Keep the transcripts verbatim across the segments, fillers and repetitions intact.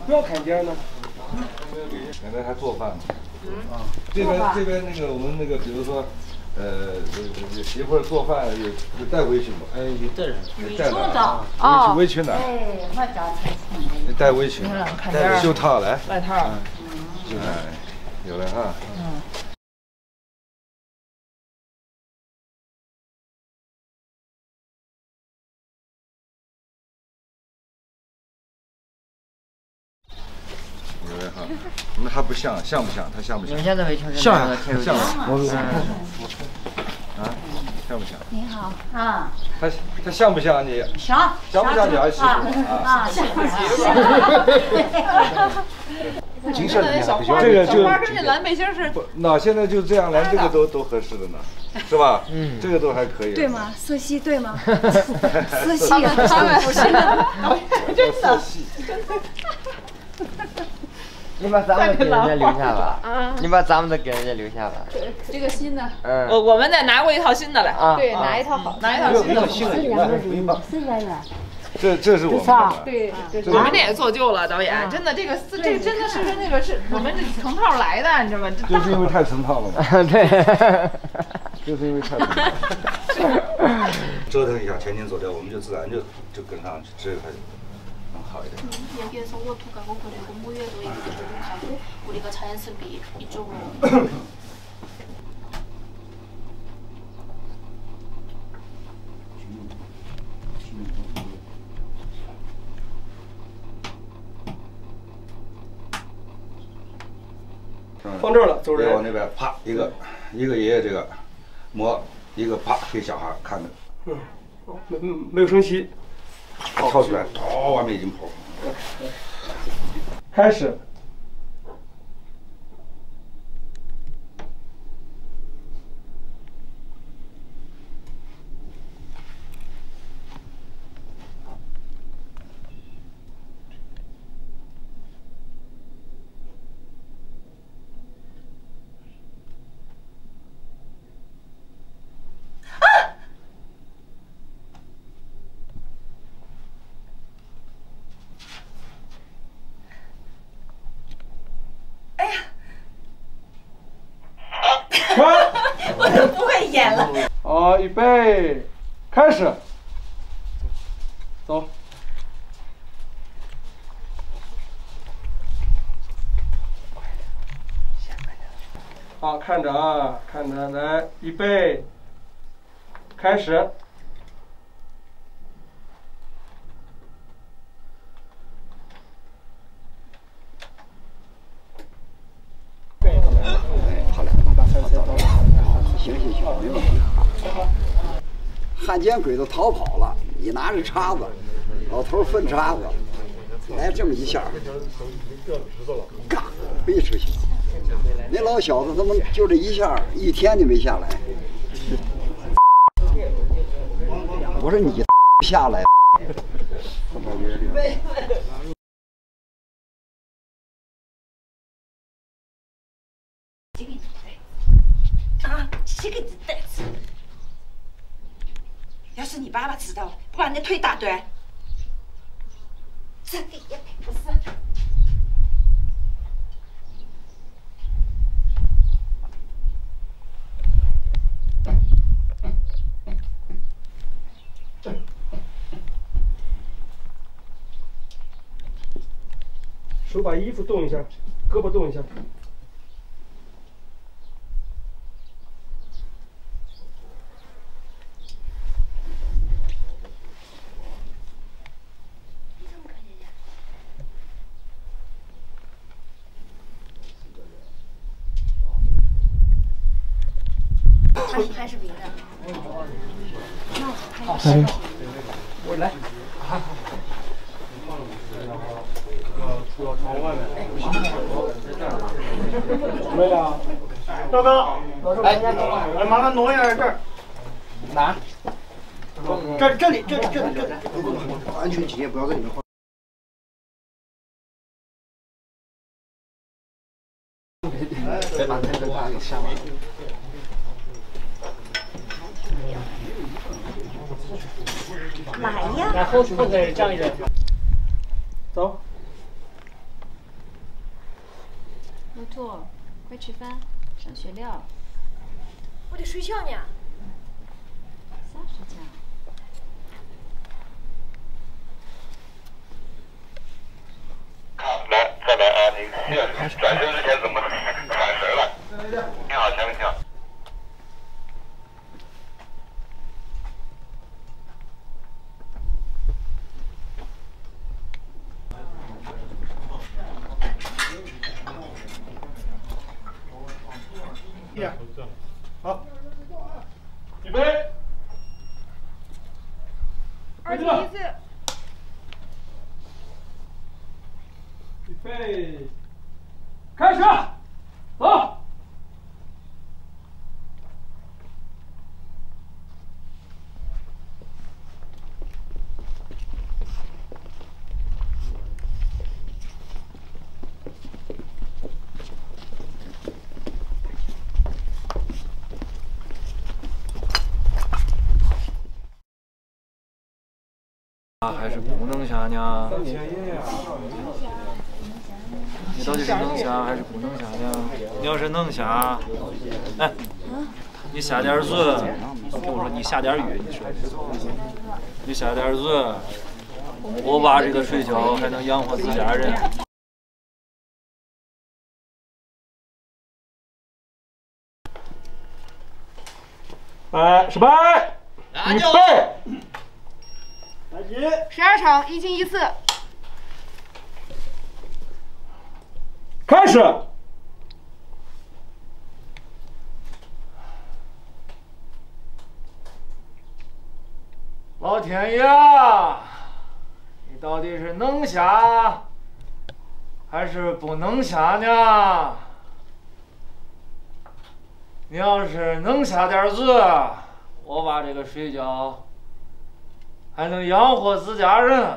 不要看点呢。 现在还做饭呢。嗯啊，这边这边那个我们那个，比如说，呃，媳妇儿做饭有有带围裙不？ 哎，有带人。 带了。啊。围裙围裙哪？ 哎，我家才你带围裙，带袖套来。 外套。 嗯。哎，有了哈。嗯。 有哈，那还不像，像不像？他像不像？ 现在围裙像呀，像。 我啊，像不像？ 你好啊。 他他像不像你？ 像。 像不像你儿媳妇啊？像。 金色的小花， 这个就花跟这蓝背心是。 那现在就这样，连这个都都合适的呢，是吧？嗯，这个都还可以。 对吗？色系对吗？色系啊，他们不是真的。 你把咱们给人家留下吧。啊。你把咱们的给人家留下吧。 这个新的。 嗯。 我我们再拿过一套新的来。 啊。 对，拿一套好，拿一套新的。 新的，新的。 是圆圆。 这这是我们的。 对，我们这也做旧了，导演，真的这个这个真的是跟那个是我们这成套来的，你知道吗？ 就是因为太成套了嘛。 对。 就是因为太成套。折腾一下，前倾左调，我们就自然就就跟上去，这个还能好一点。 여기에서 워투가고 그리고 무예도 이렇게 조금하고 우리가 자연스럽게 이쪽으로. 放这儿了，走人。 往那边啪一个，一个爷爷这个摸，一个啪给小孩看着。 嗯，没没有声息。 跳出来，哦，往面已经跑。 开始。 我都不会演了。 好，预备，开始，走。好，看着啊，看着，来，预备，开始。 行行行，没问题。汉奸鬼都逃跑了，你拿着叉子，老头分叉子，来这么一下，嘎飞出去。那老小子怎么就这一下，一天就没下来？我说你下来。 啊，这个子袋子，要是你爸爸知道了，不把你的腿打断。这个也不是。 手把衣服动一下，胳膊动一下。 还是还是别的。 好，行，我来。出到窗外面。没了。赵哥，哎，哎，麻烦挪一下这儿。哪？这这里，这里，这里，这里。安全起见，不要在里面晃。别把那个大给吓了。 来呀！ 来后后腿站一站。走。 骆驼，快吃饭，上学了。 我得睡觉呢。 啥睡觉？ 来，再来啊！你转身之前怎么转神了？听好，前面听好。 好，预备， 二第一次， 预备，开始，走。 还是不能下呢？你到底是能下还是不能下呢？你要是能下，哎，你下点子，听我说，你下点雨，你说，你下点子，我挖这个水饺还能养活自家人。 来，失败，预备。 十二场一进一次， 开始。 老天爷啊，你到底是能下还是不能下呢？你要是能下点子，我把这个水饺。 还能养活自家人。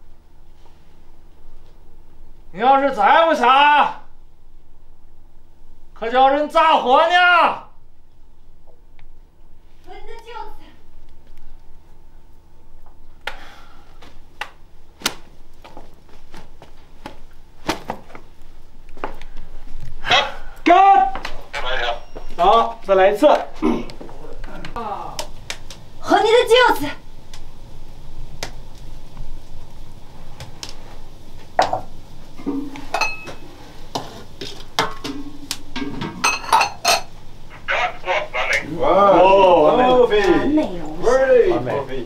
你要是再不下，可叫人咋活呢？ 我的饺子。 干！好，再来一次。 和你的饺子。 哦，完美，破费， 完美完美，破费。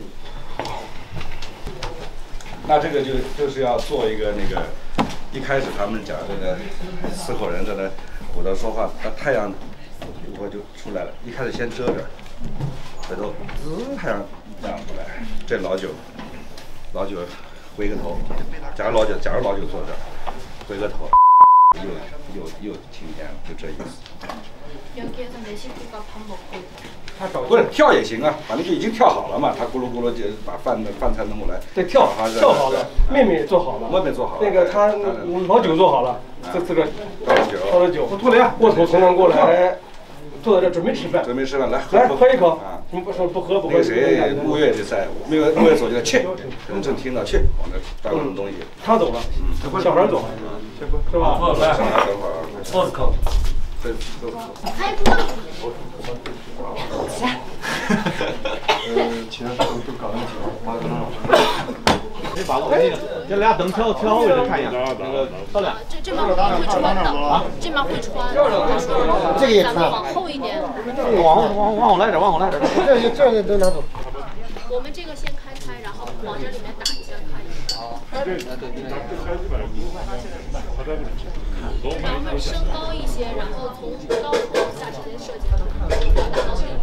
那这个就就是要做一个那个，一开始他们讲这个四口人在那鼓捣说话，那太阳一会儿就出来了。一开始先遮着，回头滋太阳亮出来，这老九，老九回个头，假如老九，假如老九坐这儿，回个头，又又又晴天了，就这意思。 不是跳也行啊，反正就已经跳好了嘛。他咕噜咕噜就把饭的饭菜弄过来。 对，跳跳好了，妹妹做好了， 妹妹做好了。 那个他老九做好了，这这个倒了酒， 倒了酒。兔雷，卧头从容过来，坐在这准备吃饭。 准备吃饭，来来喝一口。 啊， 你不说不喝不喝。 那谁木月就在，木月木月走进来，去，真正听到去，往那端什么东西。 他走了，小孩走了，是吧？ 来，等会儿， 我靠。 这都。 开锅了。 呃，其他都都搞定了，八个人。 这把我这这俩灯调调好位置看一眼，那个漂亮。 这这帮会穿的，这帮会穿。 这个也穿。 往后一点。 往往往我来点，往我来点。 这这都拿走。 我们这个先开开，然后往这里面打一下，看一下。然后升高一些，然后从高处往下直接射击，不要打到这里。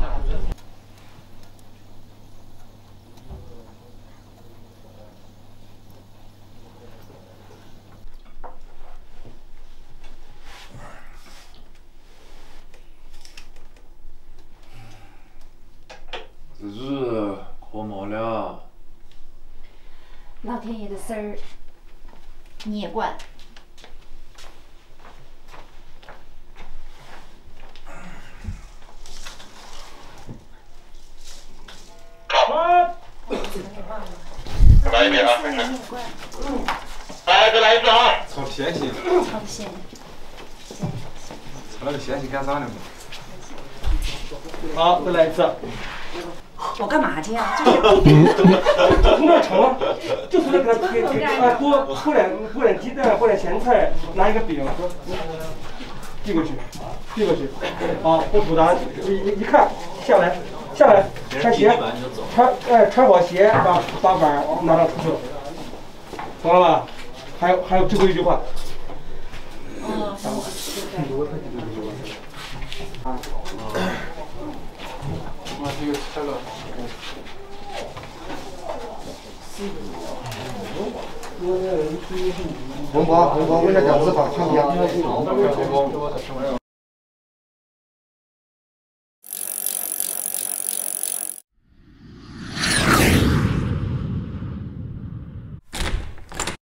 日可毛了。 老天爷的事儿，你也管。 来一遍啊！来，再来一次啊！ 炒甜心。 炒咸。 那就先去干啥呢？ 好，再来一次。 我干嘛去呀？就是就从这盛，就从这给它给给啊，多和点和点鸡蛋，和点咸菜，拿一个饼，递过去，递过去。好，我煮的，一一看下来下来，穿鞋，穿哎穿好鞋，把把碗拿到出去了，懂了吧？还有还有最后一句话。 哦，等我。 啊。 我这个吃了。 红包红包，为了饺子吧，看不见。